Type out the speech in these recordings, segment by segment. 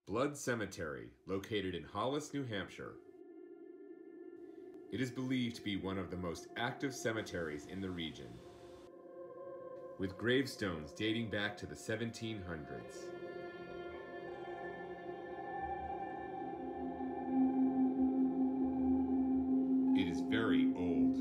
Blood Cemetery, located in Hollis, New Hampshire. It is believed to be one of the most active cemeteries in the region, with gravestones dating back to the 1700s. It is very old.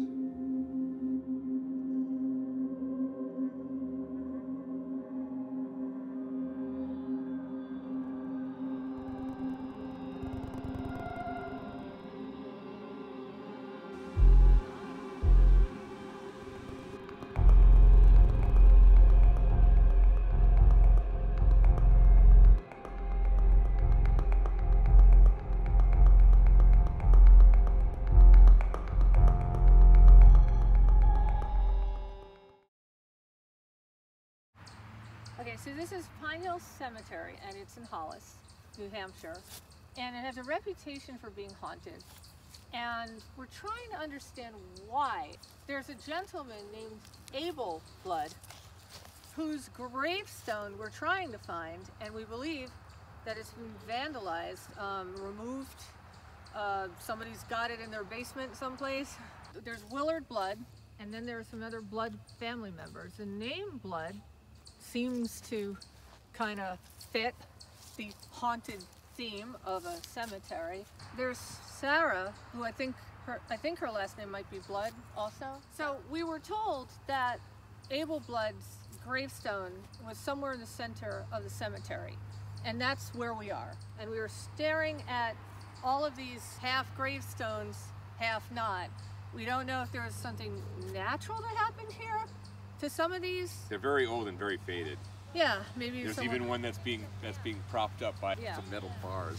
Okay, so this is Pine Hill Cemetery, and it's in Hollis, New Hampshire, and it has a reputation for being haunted. And we're trying to understand why. There's a gentleman named Abel Blood, whose gravestone we're trying to find, and we believe that it's been vandalized, removed. Somebody's got it in their basement someplace. There's Willard Blood, and then there's some other Blood family members. The name Blood seems to kind of fit the haunted theme of a cemetery. There's Sarah, who I think her last name might be Blood also. So we were told that Abel Blood's gravestone was somewhere in the center of the cemetery, and that's where we are. And we were staring at all of these half gravestones, half not. We don't know if there was something natural that happened here to some of these. They're very old and very faded. Yeah, maybe there's even one that's being propped up by some metal bars.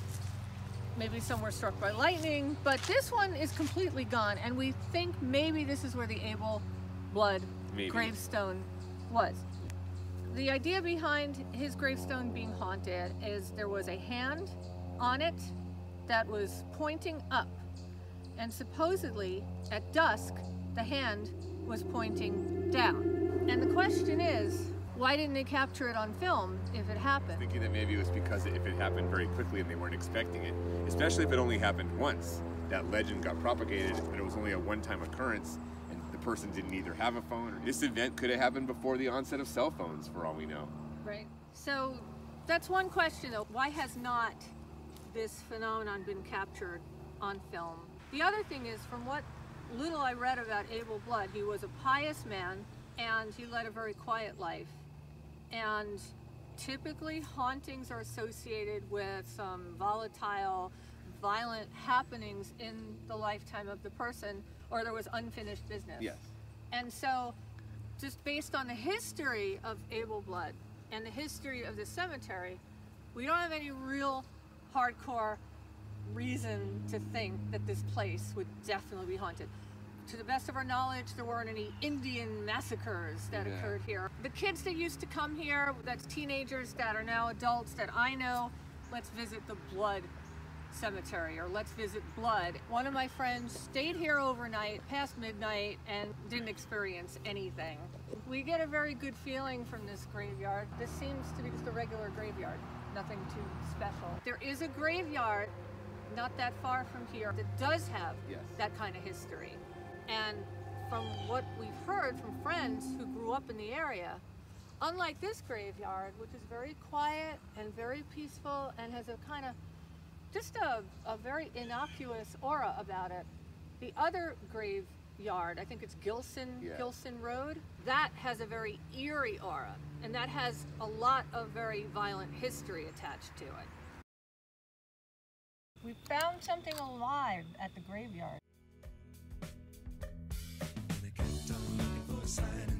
Maybe some were struck by lightning, but this one is completely gone, and we think maybe this is where the Abel Blood gravestone was. The idea behind his gravestone being haunted is there was a hand on it that was pointing up, and supposedly at dusk the hand was pointing down. And the question is, why didn't they capture it on film if it happened? Thinking that maybe it was because if it happened very quickly and they weren't expecting it, especially if it only happened once, that legend got propagated, but it was only a one-time occurrence and the person didn't either have a phone or this event could have happened before the onset of cell phones, for all we know. Right. So that's one question though. Why has not this phenomenon been captured on film? The other thing is, from what little I read about Abel Blood, he was a pious man and he led a very quiet life. And typically hauntings are associated with some volatile, violent happenings in the lifetime of the person, or there was unfinished business. Yes. And so, just based on the history of Abel Blood and the history of the cemetery, we don't have any real hardcore reason to think that this place would definitely be haunted. To the best of our knowledge, there weren't any Indian massacres that occurred here. The kids that used to come here, that's teenagers that are now adults that I know, let's visit the Blood Cemetery, or let's visit Blood. One of my friends stayed here overnight, past midnight, and didn't experience anything. We get a very good feeling from this graveyard. This seems to be just a regular graveyard, nothing too special. There is a graveyard not that far from here that does have that kind of history. And from what we've heard from friends who grew up in the area, unlike this graveyard, which is very quiet and very peaceful and has a kind of, just a very innocuous aura about it, the other graveyard, I think it's Gilson Road, that has a very eerie aura, and that has a lot of very violent history attached to it. We found something alive at the graveyard. When I kept on looking for a sign.